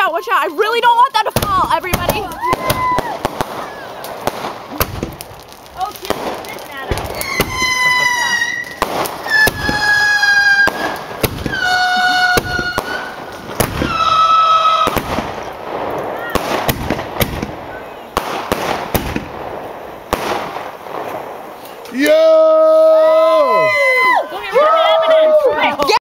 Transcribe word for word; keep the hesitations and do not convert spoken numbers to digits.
out, watch out. I really don't want that to fall, everybody.